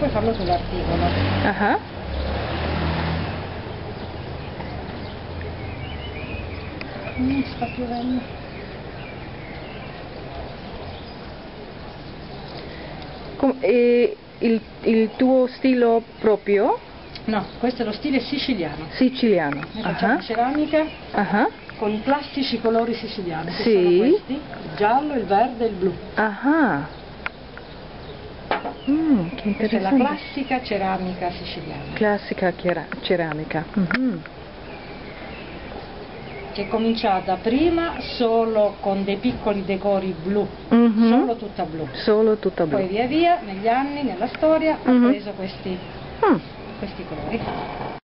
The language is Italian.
puoi farlo sull'articolo. Ah. Sta piovendo. E il tuo stile proprio? No, questo è lo stile siciliano. Siciliano. Noi facciamo ceramica con i classici colori siciliani, che sono questi, il giallo, il verde e il blu. Che interessante. Questa è la classica ceramica siciliana. Classica ceramica. Che è cominciata prima solo con dei piccoli decori blu, solo tutta blu. Solo tutta blu. Poi via via, negli anni, nella storia, ha preso questi colori.